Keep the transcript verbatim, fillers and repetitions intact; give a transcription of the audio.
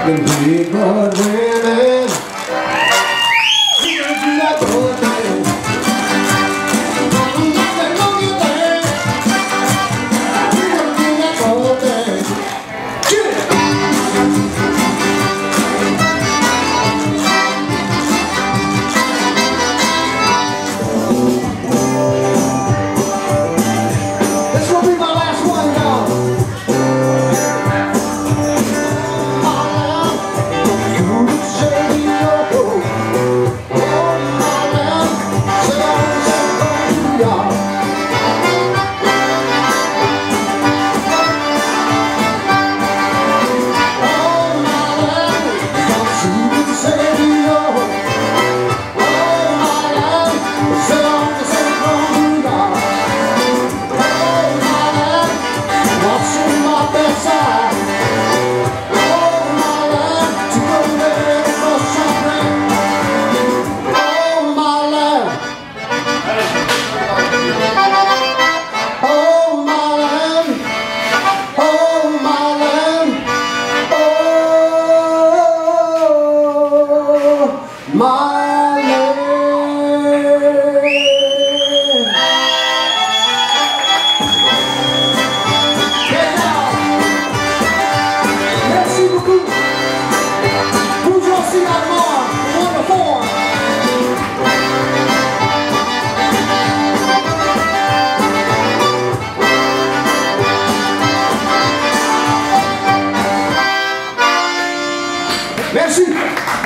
the big board women. You gotta do that boy thing. You gotta go get there. You gotta do that boy thing. Get it! This will be my last one, y'all. My land. Get down. Merci beaucoup. Bonjour, c'est la mort. One to four. Merci.